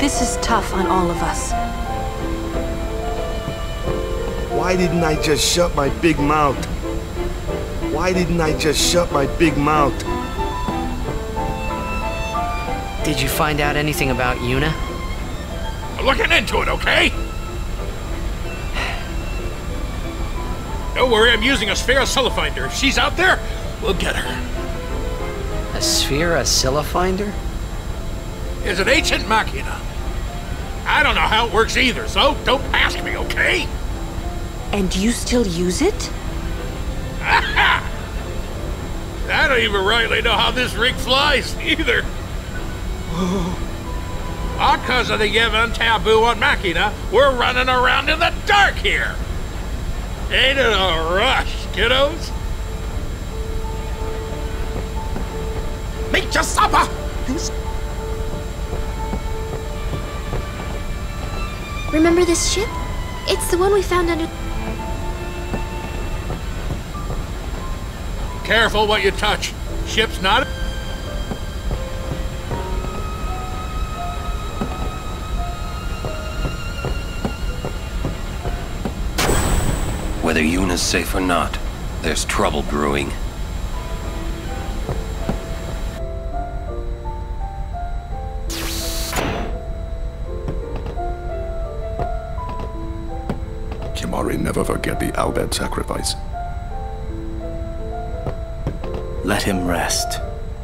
This is tough on all of us. Why didn't I just shut my big mouth? Why didn't I just shut my big mouth? Did you find out anything about Yuna? I'm looking into it, okay? Don't worry, I'm using a sphere-oscillifinder. If she's out there, we'll get her. A sphere-oscillifinder? It's an ancient machina. I don't know how it works either, so don't ask me, okay? And you still use it? I don't even rightly know how this rig flies, either. All because of the given taboo on machina, we're running around in the dark here. Ain't it a rush, kiddos? Meet your supper! Remember this ship? It's the one we found under... Careful what you touch. Ship's not... Whether Yuna's safe or not, there's trouble brewing. Kimari never forget the Albed sacrifice. Let him rest.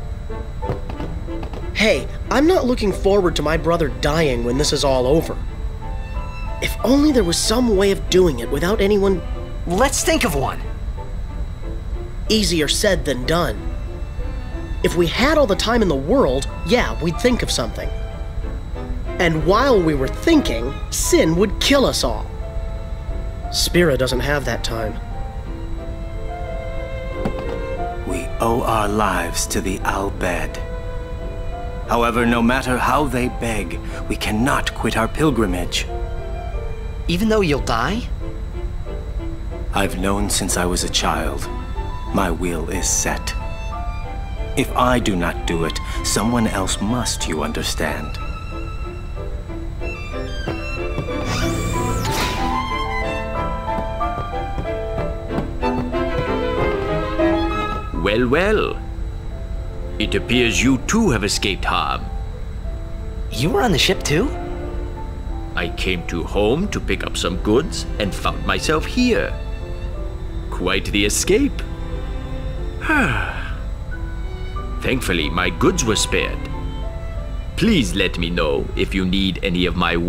Hey, I'm not looking forward to my brother dying when this is all over. If only there was some way of doing it without anyone... Let's think of one. Easier said than done. If we had all the time in the world, yeah, we'd think of something. And while we were thinking, sin would kill us all. Spira doesn't have that time. We owe our lives to the Albed. However, no matter how they beg, we cannot quit our pilgrimage. Even though you'll die? I've known since I was a child. My will is set. If I do not do it, someone else must, you understand. Well, well. It appears you too have escaped harm. You were on the ship too? I came to home to pick up some goods and found myself here. Quite the escape. Thankfully, my goods were spared. Please let me know if you need any of my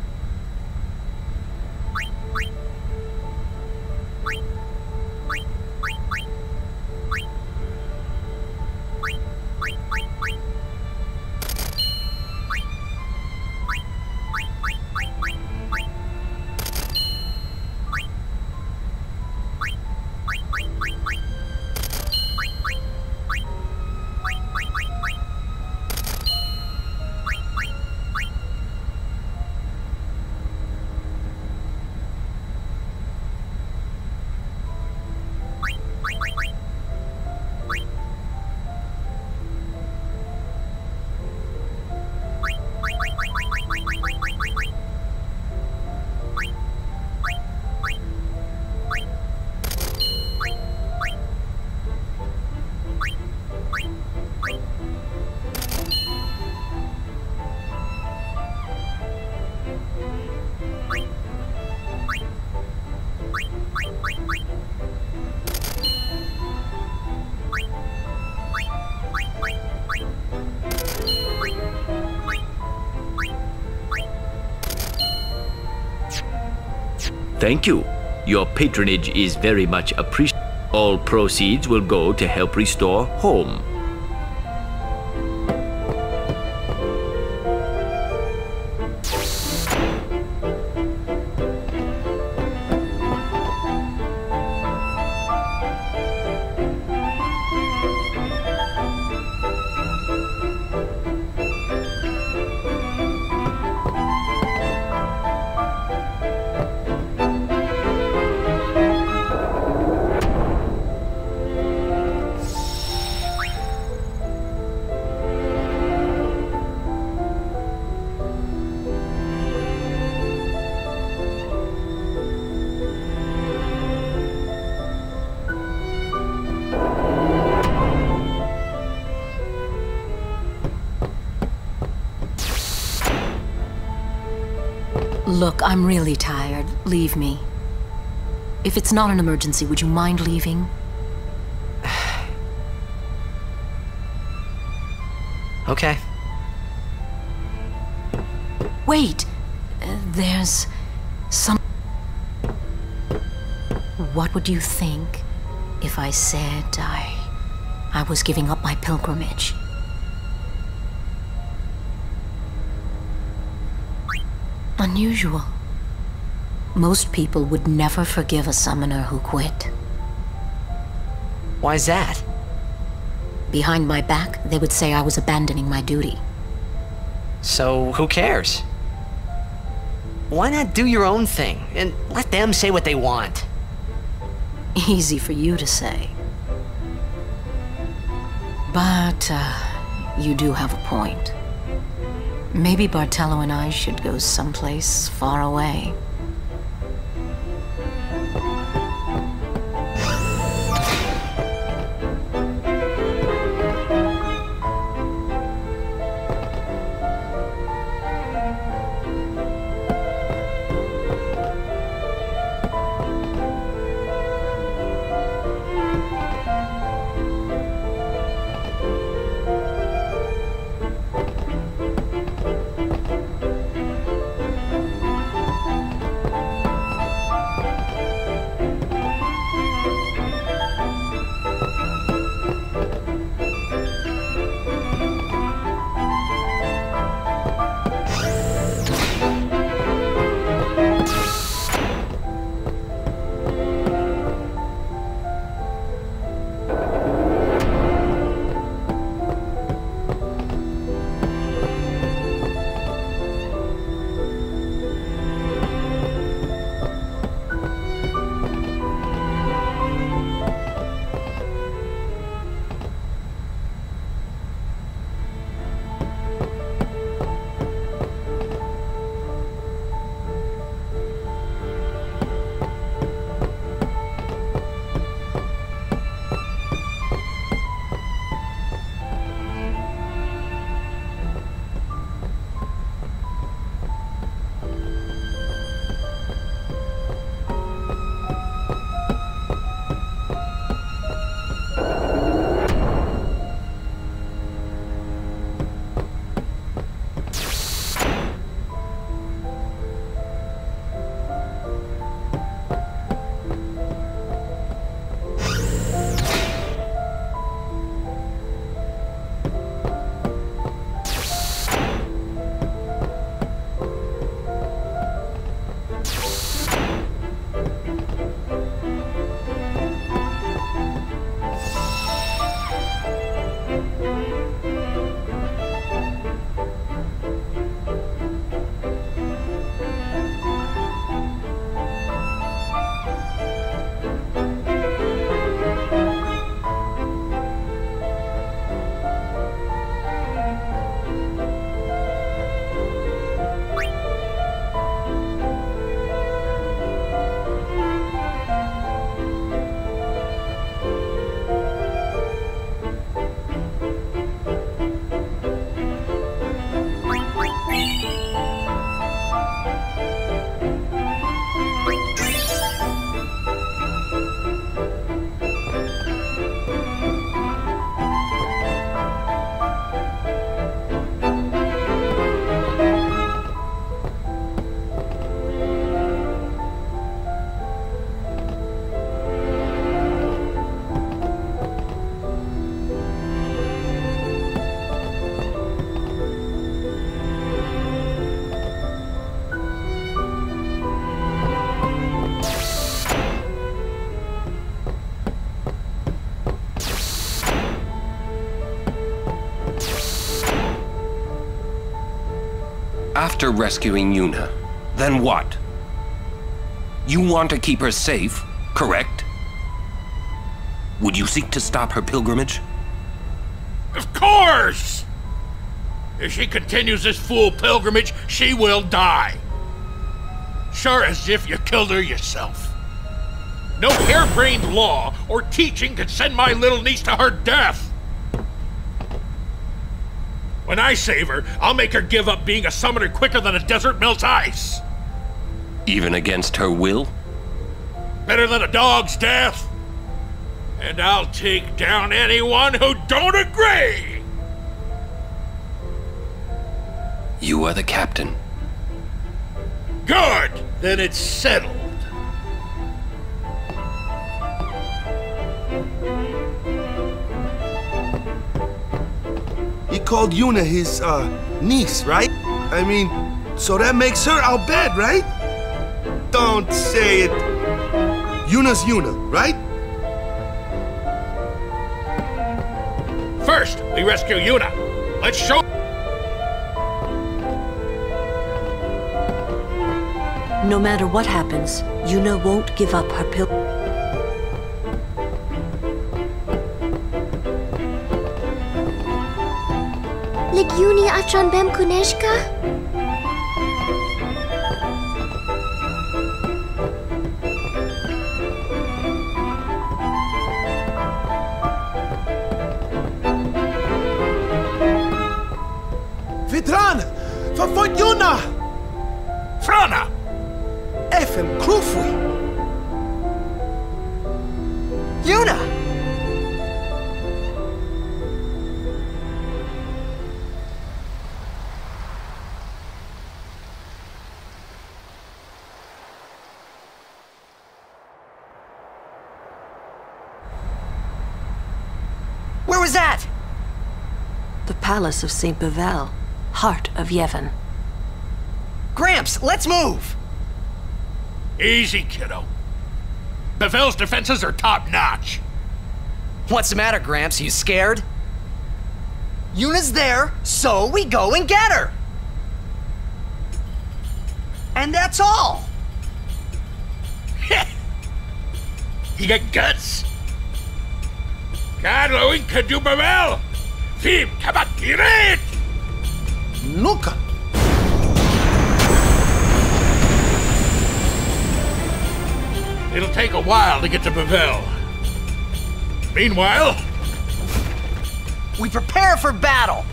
Thank you. Your patronage is very much appreciated. All proceeds will go to help restore home. Look, I'm really tired. Leave me. If it's not an emergency, would you mind leaving? Okay. Wait! There's some... What would you think if I said I was giving up my pilgrimage? Unusual. Most people would never forgive a summoner who quit. Why's that? Behind my back, they would say I was abandoning my duty. So, who cares? Why not do your own thing, and let them say what they want? Easy for you to say. But, you do have a point. Maybe Bartello and I should go someplace far away. After rescuing Yuna, then what? You want to keep her safe, correct? Would you seek to stop her pilgrimage? Of course! If she continues this fool pilgrimage, she will die. Sure as if you killed her yourself. No harebrained law or teaching can send my little niece to her death. When I save her, I'll make her give up being a summoner quicker than a desert melts ice. Even against her will? Better than a dog's death. And I'll take down anyone who don't agree! You are the captain. Good! Then it's settled. He called Yuna his, niece, right? I mean, so that makes her our bed, right? Don't say it. Yuna's Yuna, right? First, we rescue Yuna. Let's show... No matter what happens, Yuna won't give up her pill. Legiuni achan bem kuneshka? Vitran! Verfolgt Yuna! Frana! Efem Krufui! Yuna! Where was that? The palace of St. Bevel, heart of Yevon. Gramps, let's move! Easy, kiddo. Bevel's defenses are top-notch. What's the matter, Gramps? You scared? Yuna's there, so we go and get her! And that's all! You got guts? Carlo can do Bevel! Fim, kabat, direct! Nuka! It'll take a while to get to Bevel. Meanwhile... we prepare for battle!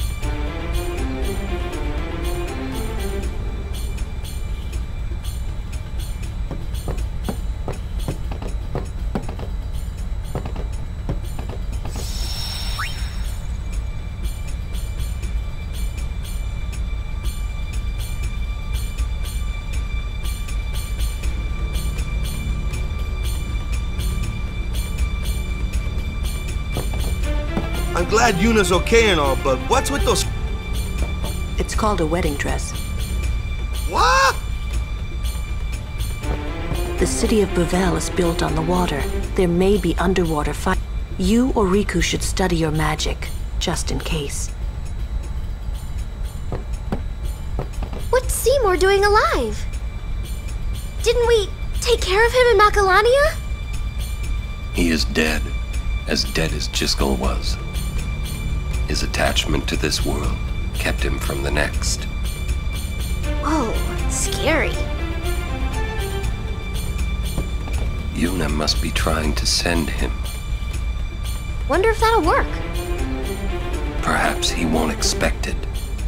I'm glad Yuna's okay and all, but what's with those... It's called a wedding dress. What? The city of Bevel is built on the water. There may be underwater fight. You or Riku should study your magic, just in case. What's Seymour doing alive? Didn't we take care of him in Macalania? He is dead as Jiskel was. His attachment to this world kept him from the next. Whoa, scary. Yuna must be trying to send him. Wonder if that'll work. Perhaps he won't expect it.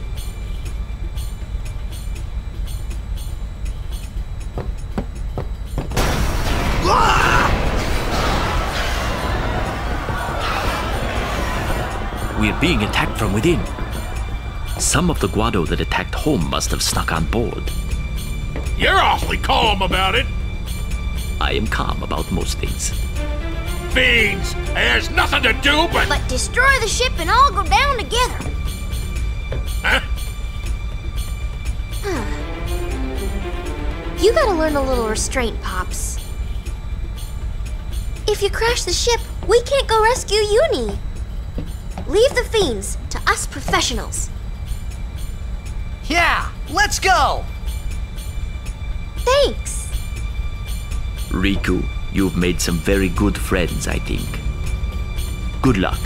We're being attacked from within. Some of the Guado that attacked home must have snuck on board. You're awfully calm about it. I am calm about most things. Fiends! There's nothing to do but... But destroy the ship and all go down together. Huh? You gotta learn a little restraint, Pops. If you crash the ship, we can't go rescue Uni. Leave the fiends to us professionals. Yeah, let's go! Thanks. Riku, you've made some very good friends, I think. Good luck.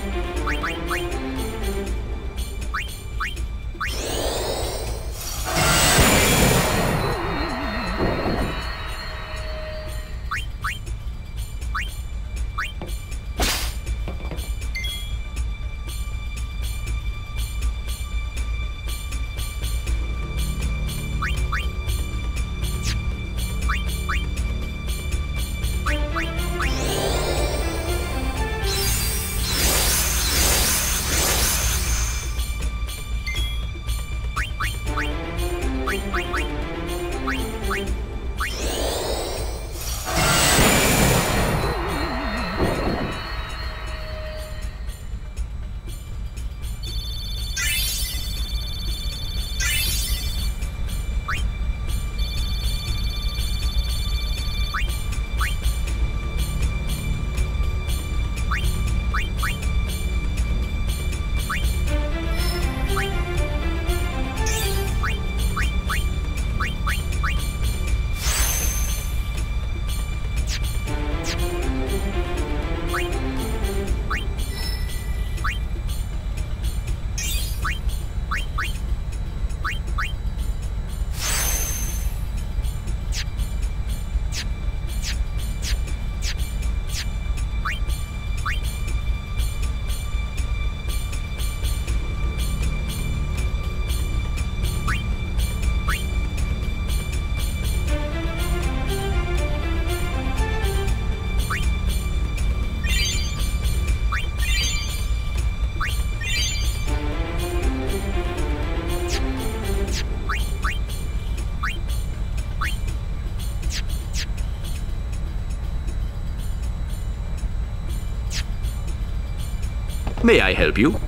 May I help you?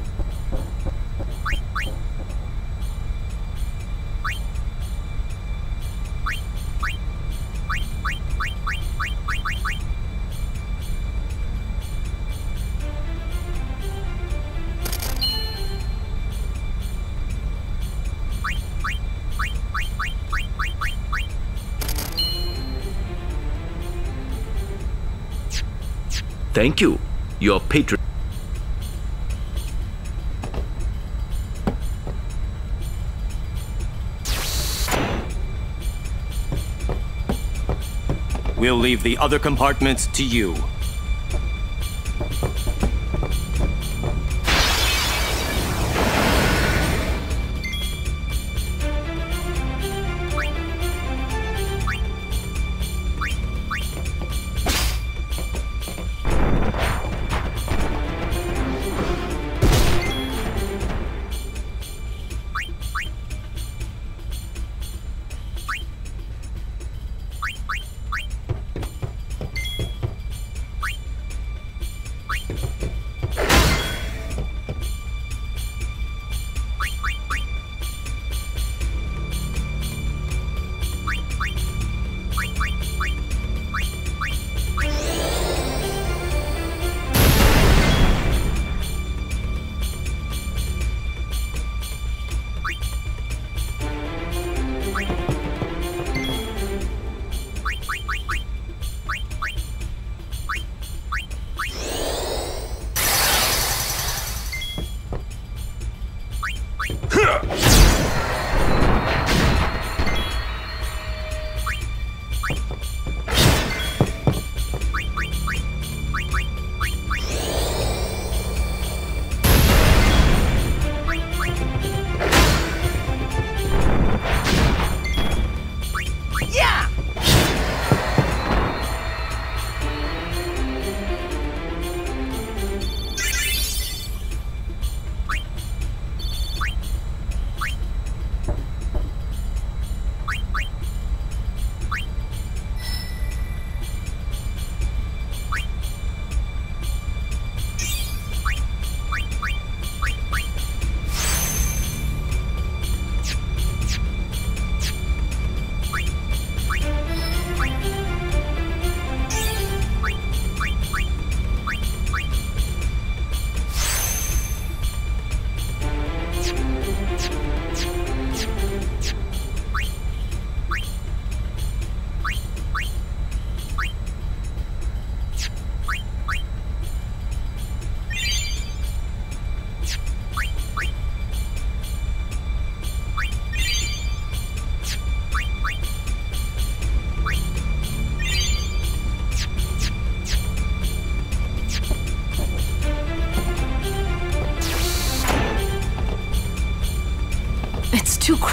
Thank you. Your patron. We'll leave the other compartments to you.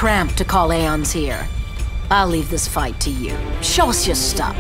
tramp to call Aeons here. I'll leave this fight to you. Show us your stuff.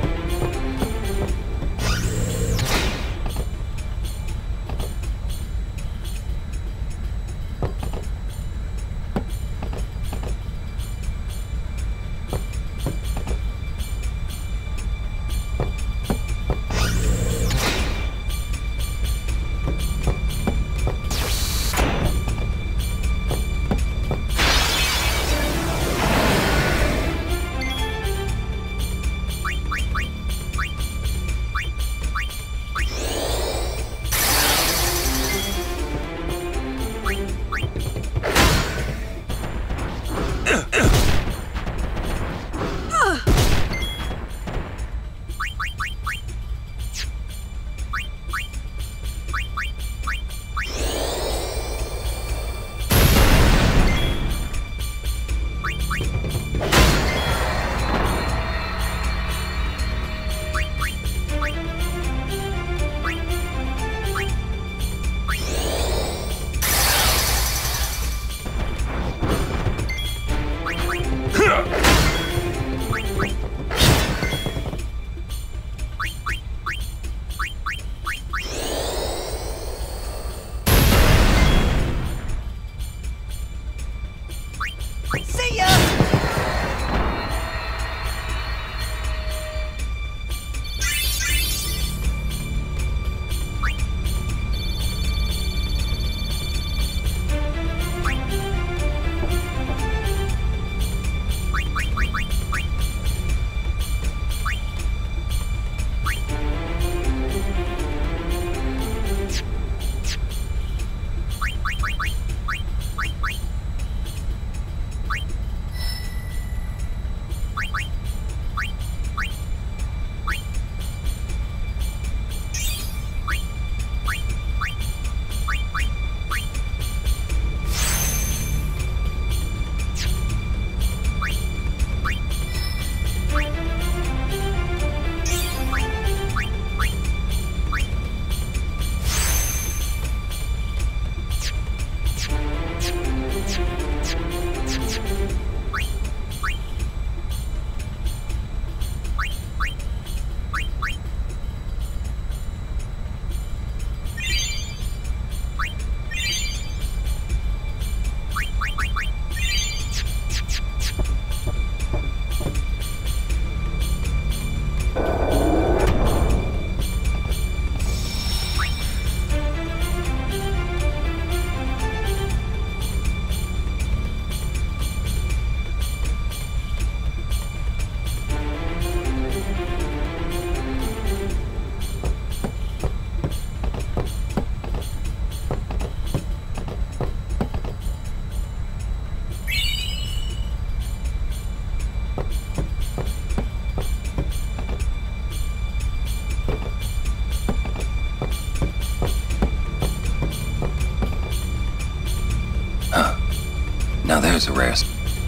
Now there's a rare...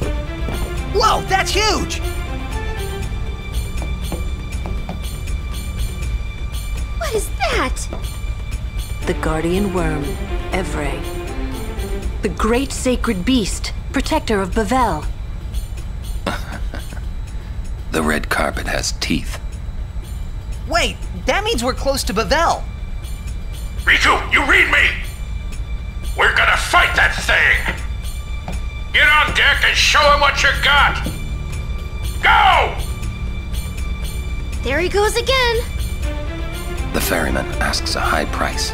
Whoa, that's huge! What is that? The guardian worm, Evray. The great sacred beast, protector of Bavel. The red carpet has teeth. Wait, that means we're close to Bavel. Riku, you read me! We're gonna fight that thing! Get on deck and show him what you got! Go! There he goes again. The ferryman asks a high price.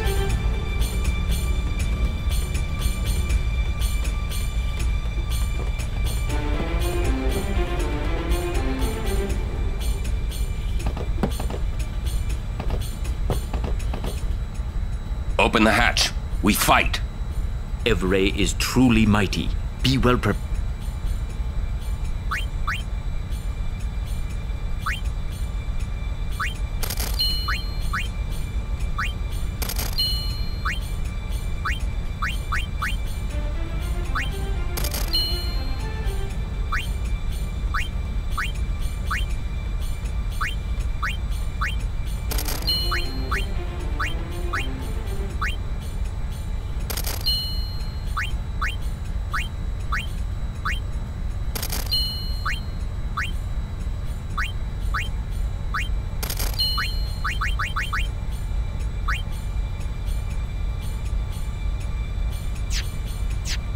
Open the hatch. We fight. Evray is truly mighty. Be well prepared.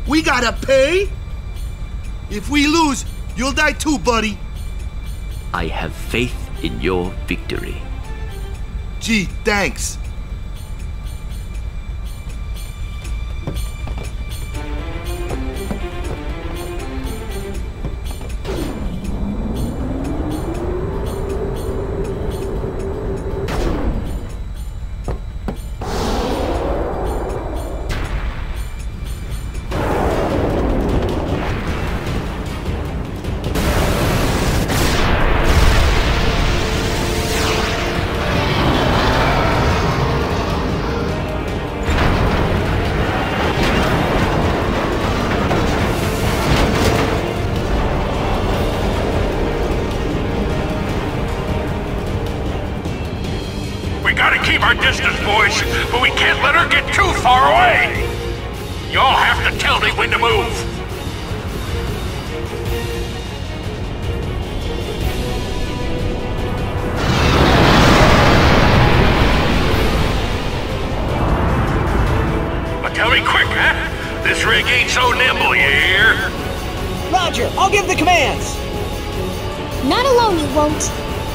We gotta pay? If we lose, you'll die too, buddy. I have faith in your victory. Gee, thanks. We gotta keep our distance, boys, but we can't let her get too far away! Y'all have to tell me when to move! But tell me quick, huh? This rig ain't so nimble, you hear? Roger, I'll give the commands! Not alone, you won't.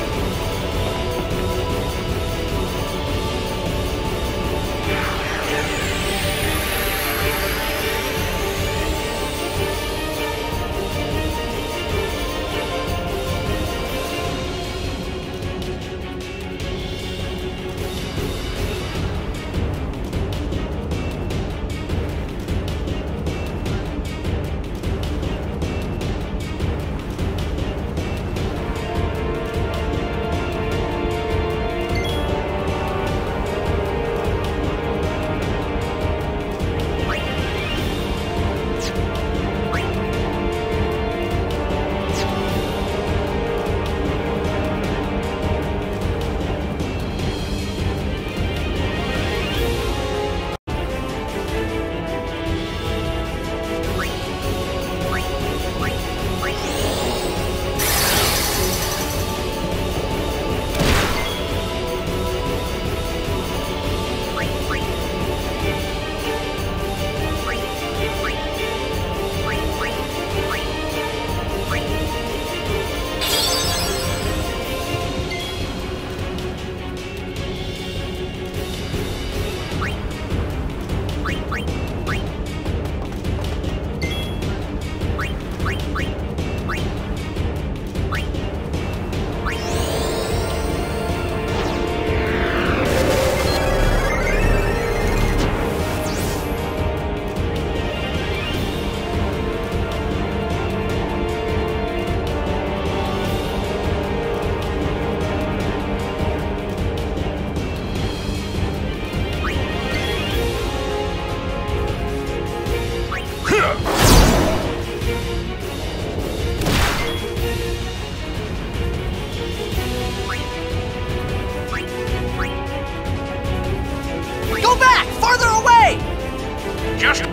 Go back! Farther away! Just...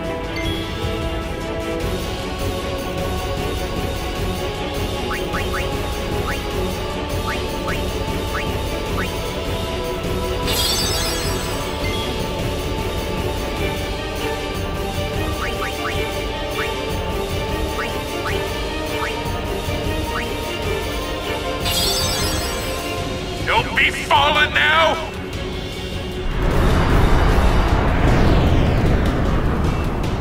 Don't be falling now!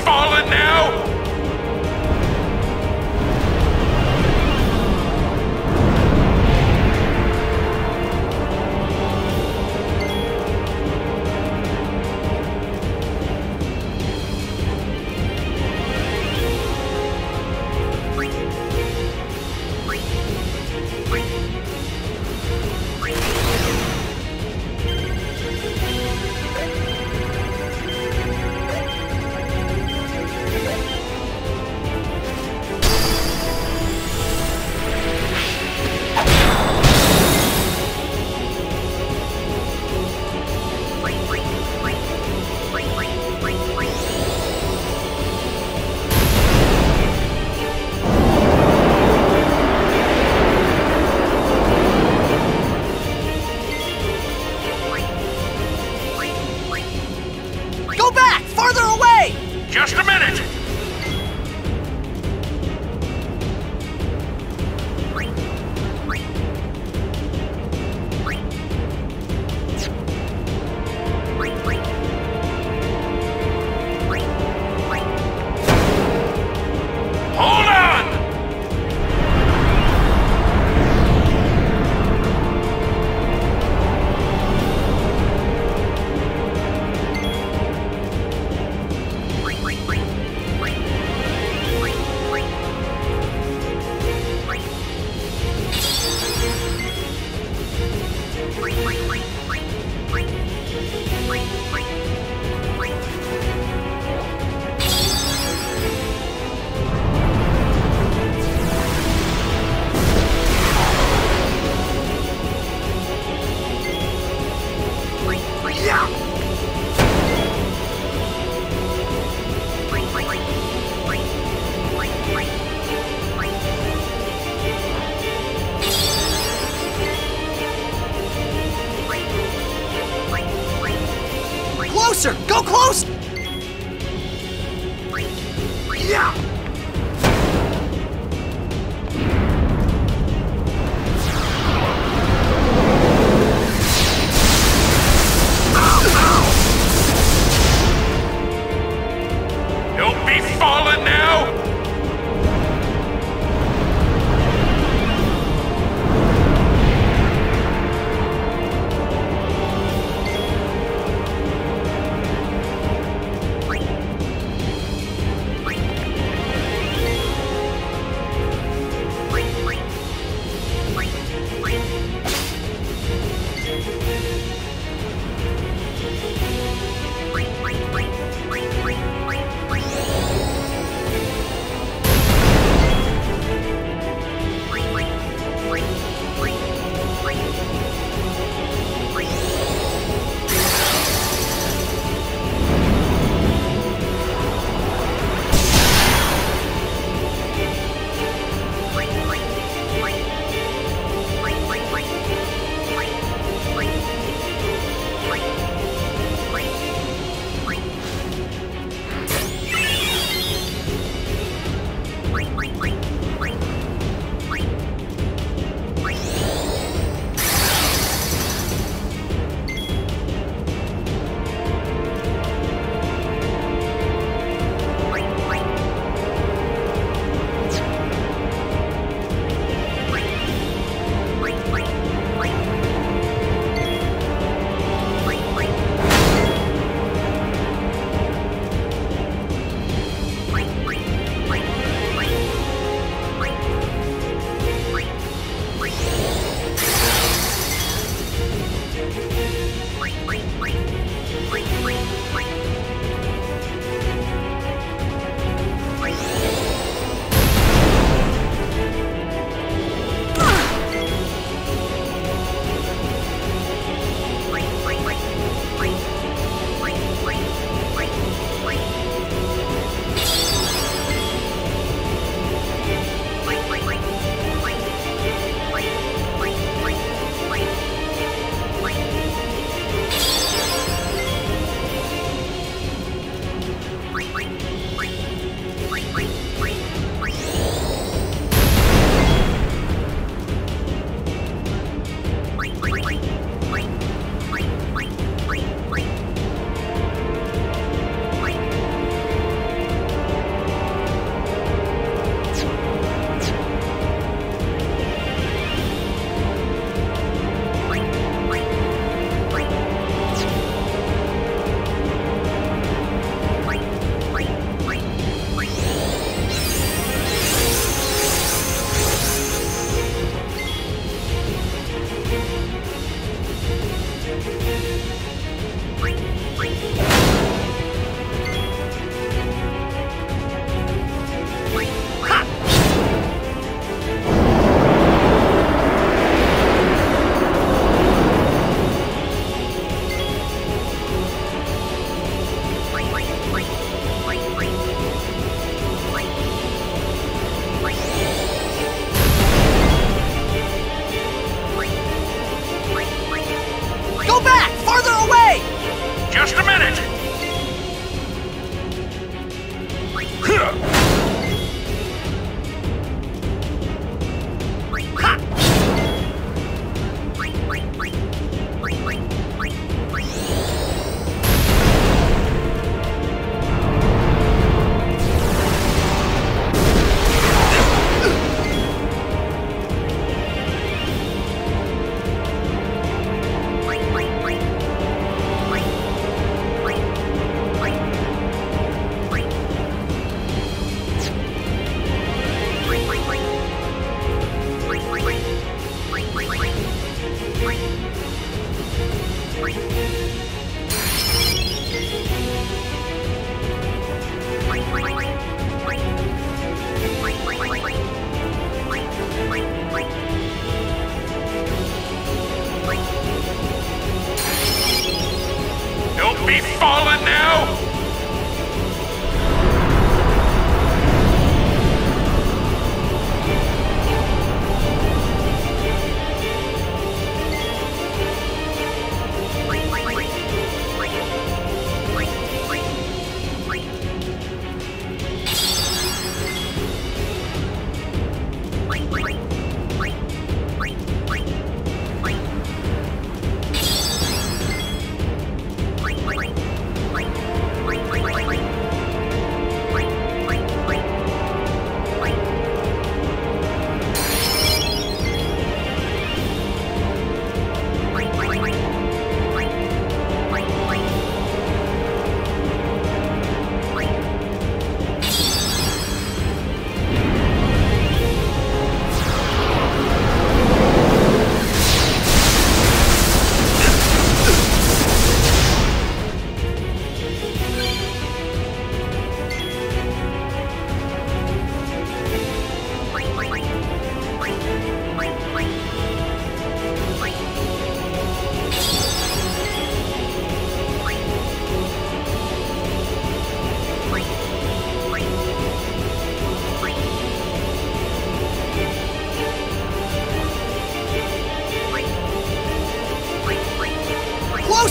falling now? Go back! Farther away! Just a minute! Hold on! Closer! Go close! Yeah! Don't be falling now!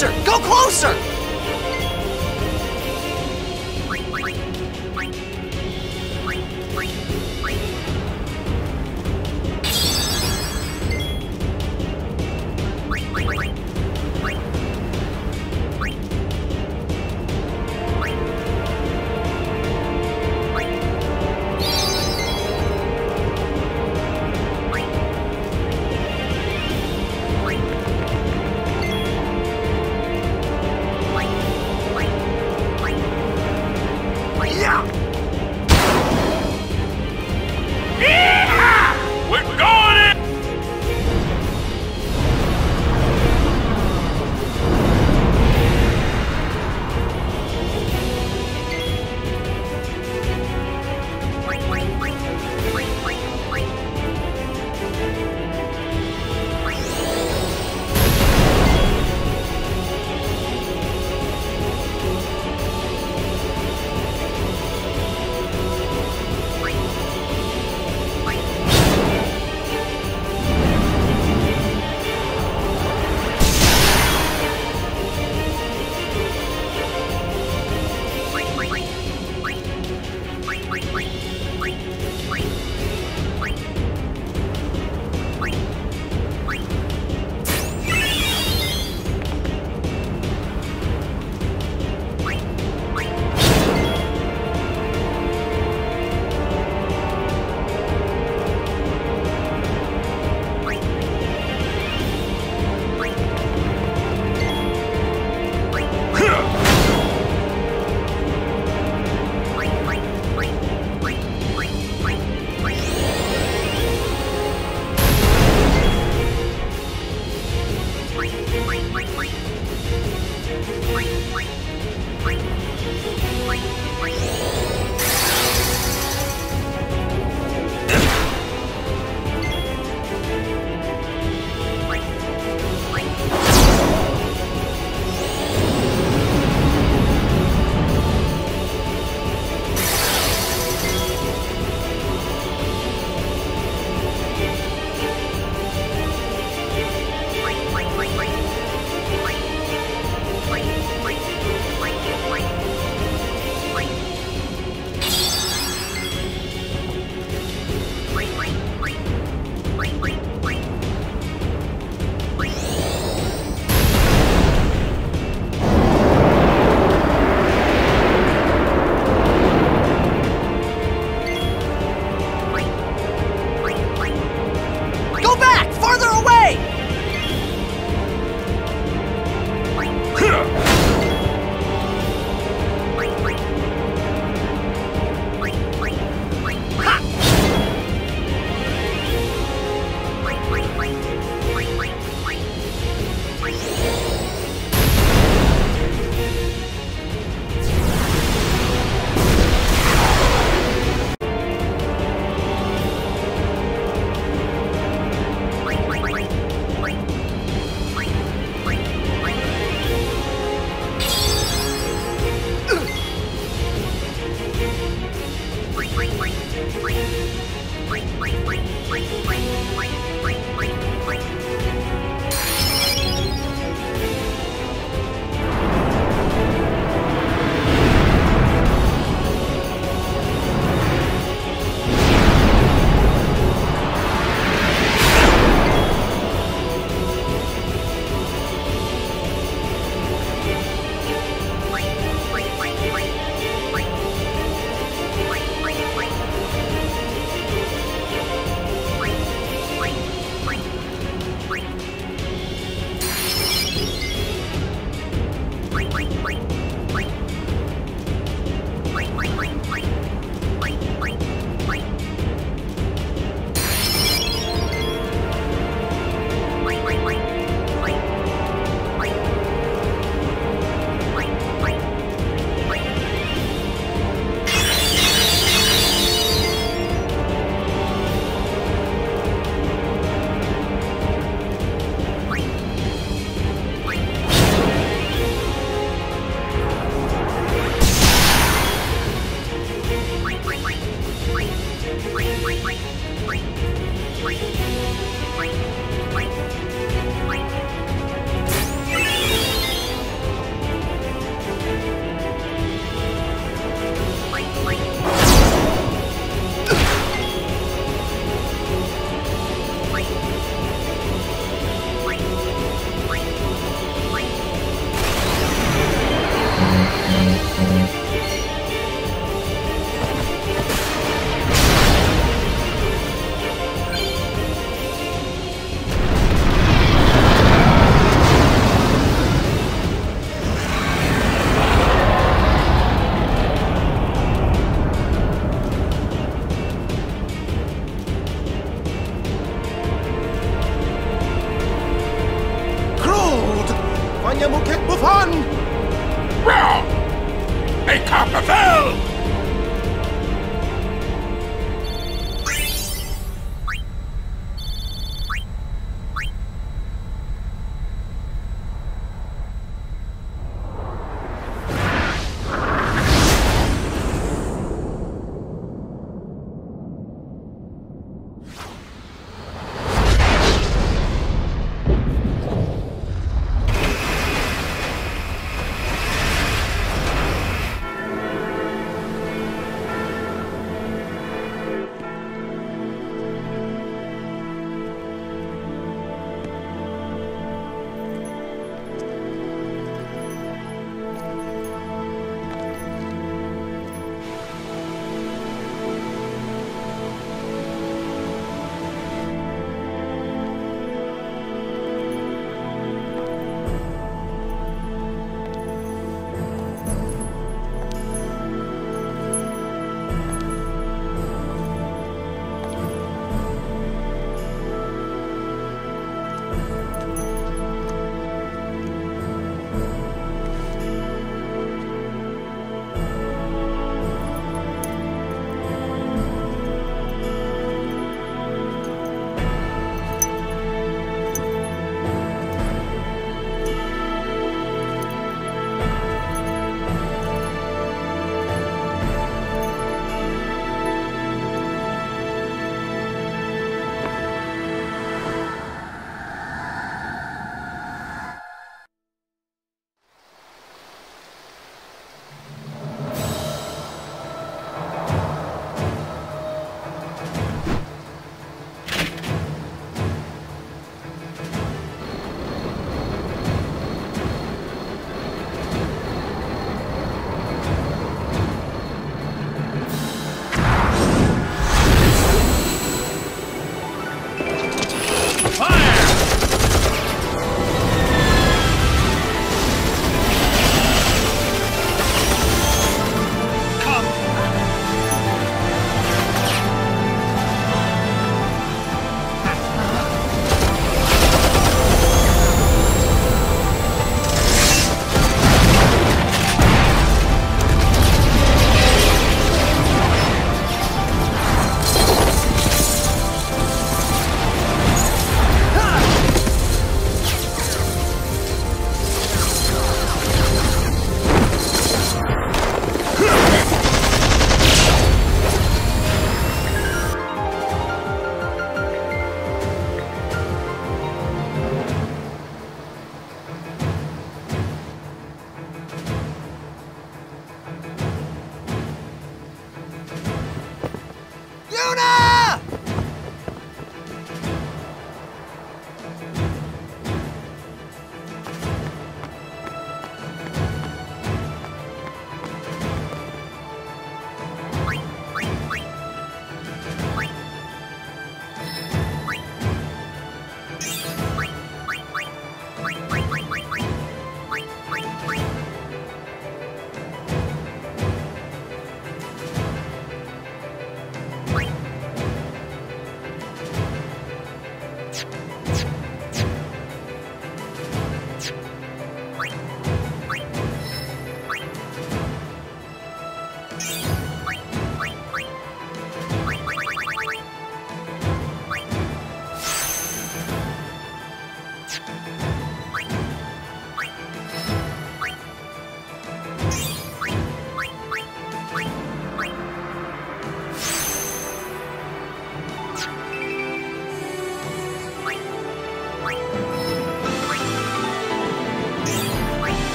closer! Go closer! fun! Wrong! A Copperfield!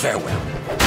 Farewell.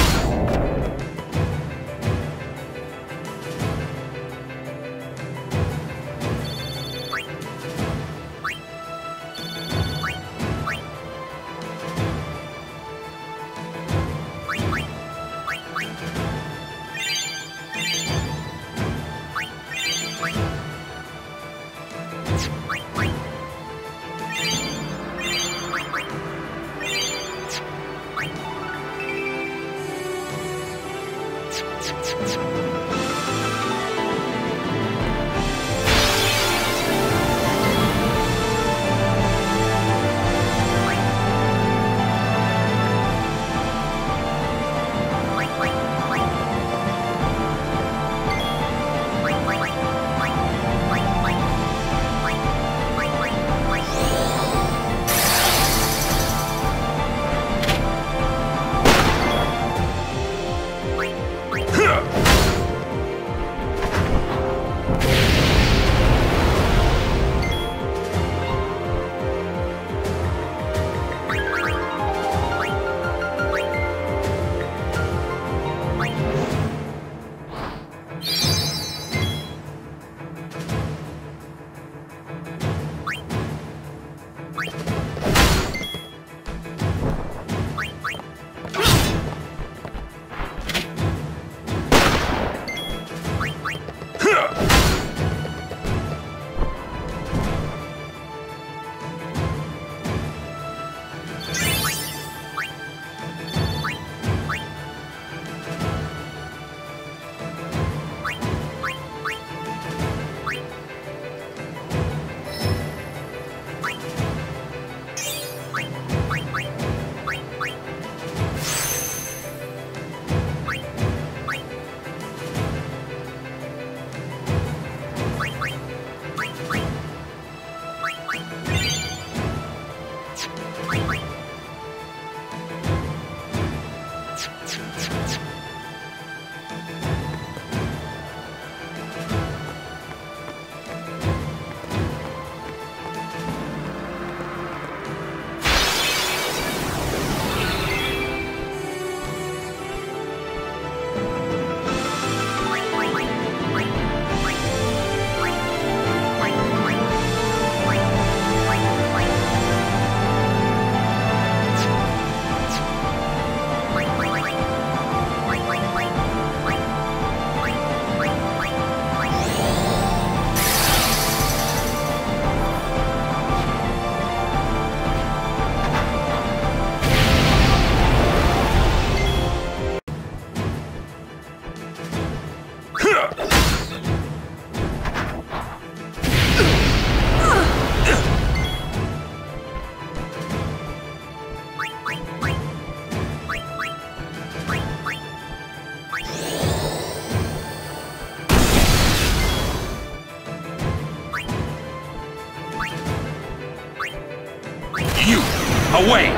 Away!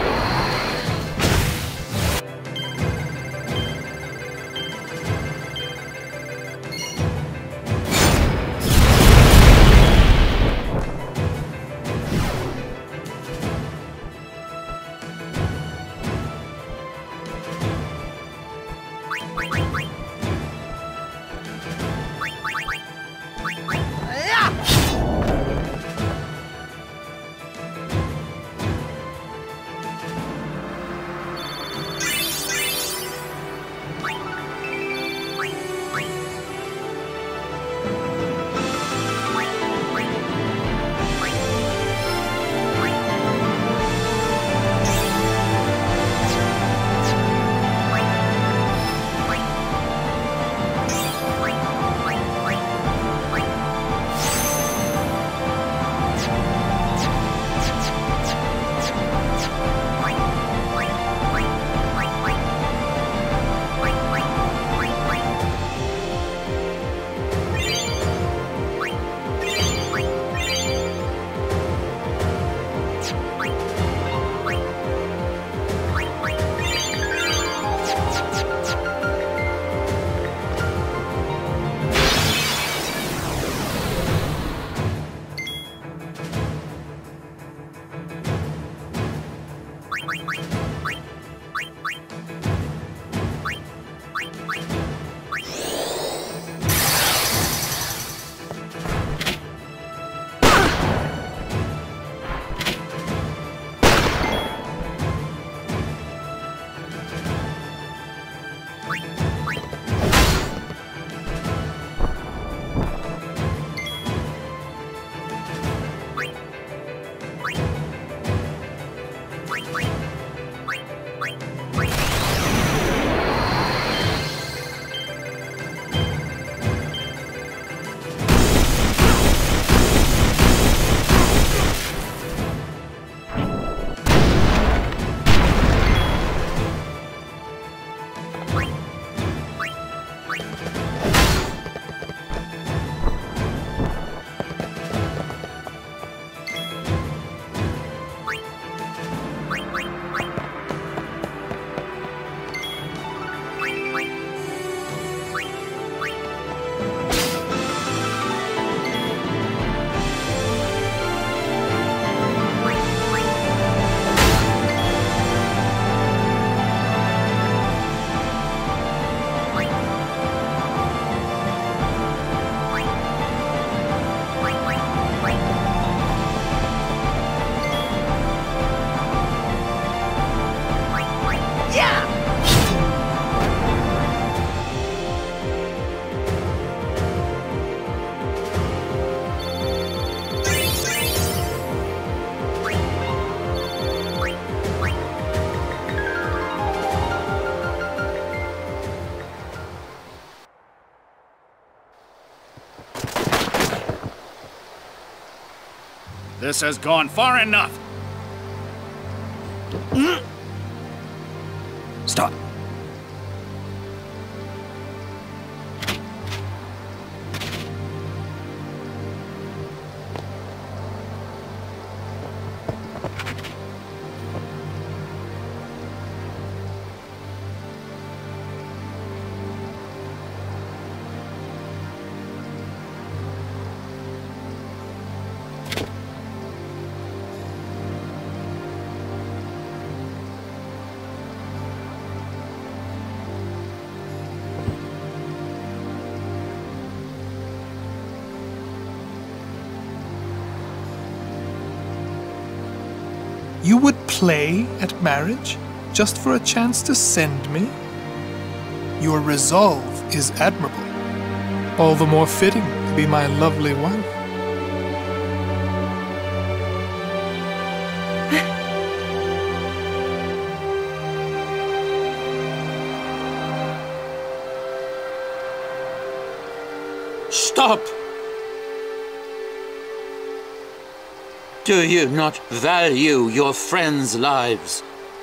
This has gone far enough. Stop. You would play at marriage just for a chance to send me? Your resolve is admirable. All the more fitting to be my lovely wife. Stop! Do you not value your friends' lives?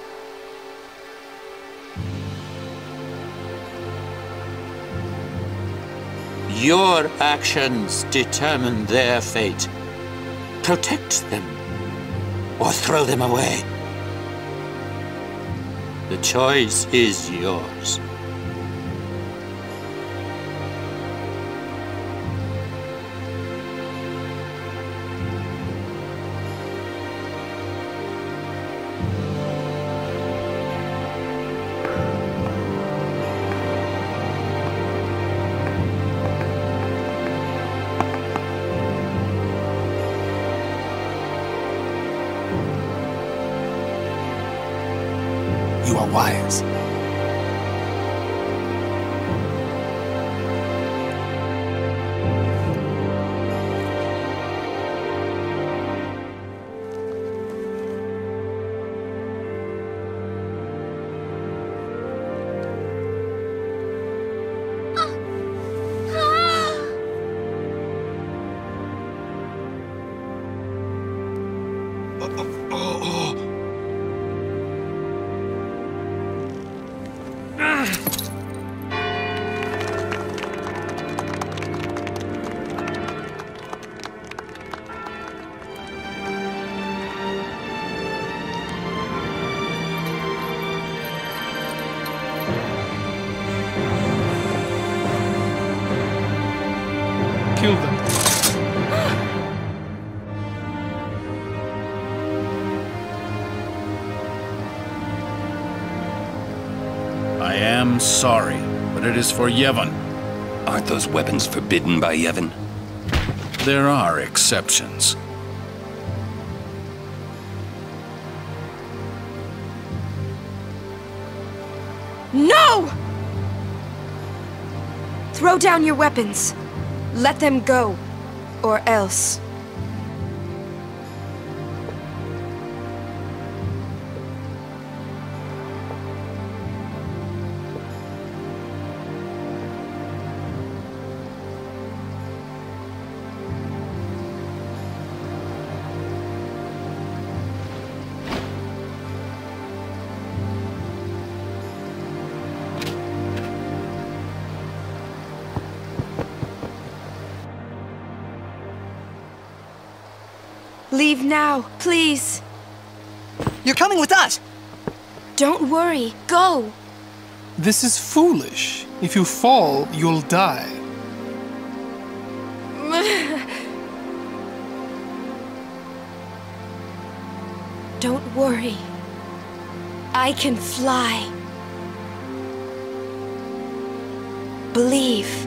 Your actions determine their fate. Protect them, or throw them away. The choice is yours. You are wise. Kill them. I am sorry, but it is for Yevon. Aren't those weapons forbidden by Yevon? There are exceptions. No! Throw down your weapons. Let them go. Or else. Leave now, please. You're coming with us! Don't worry, go! This is foolish. If you fall, you'll die. Don't worry. I can fly. Believe.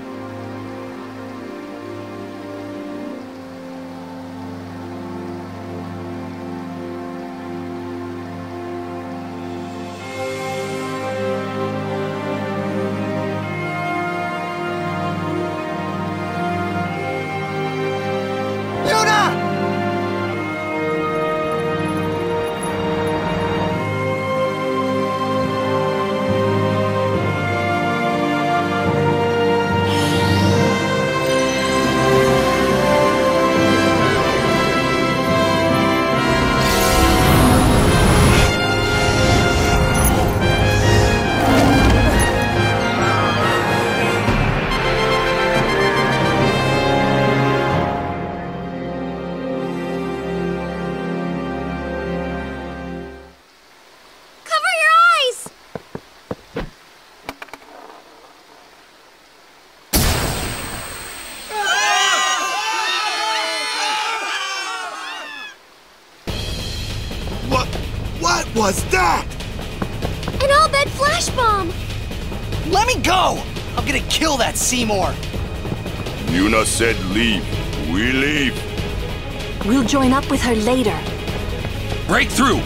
What was that? An all-bed flash bomb! Let me go! I'm gonna kill that Seymour! Yuna said leave. We leave. We'll join up with her later. Break through!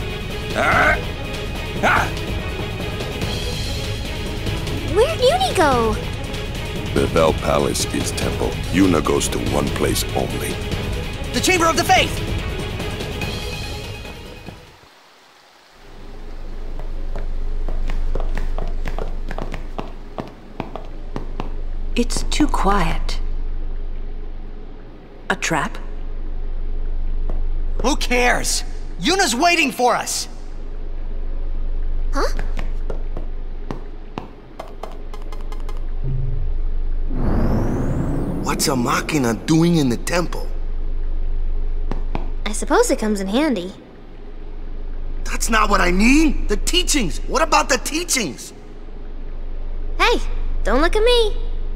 Where'd Uni go? The Vel Palace is temple. Yuna goes to one place only. The Chamber of the Faith! It's too quiet. A trap? Who cares? Yuna's waiting for us! Huh? What's a Machina doing in the temple? I suppose it comes in handy. That's not what I mean! The teachings! What about the teachings? Hey, don't look at me.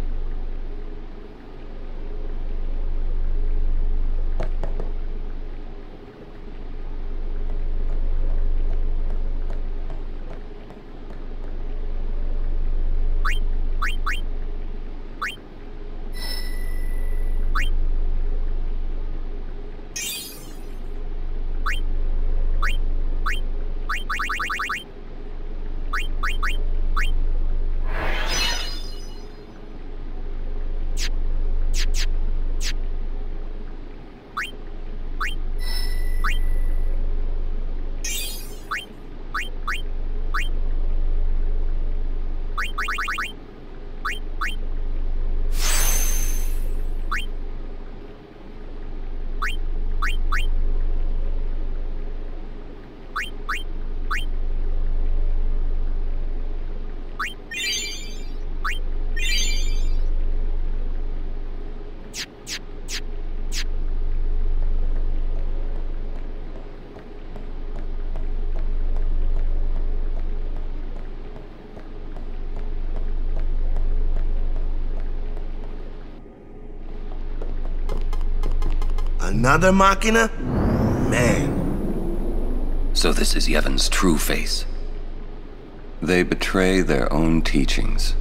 Another Machina? Man. So this is Yevon's true face. They betray their own teachings.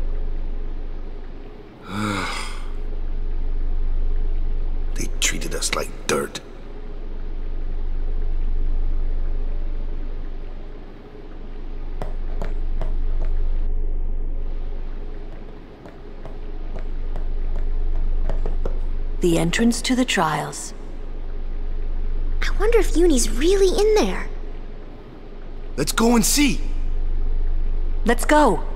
They treated us like dirt. The entrance to the trials. I wonder if Uni's really in there. Let's go and see. Let's go.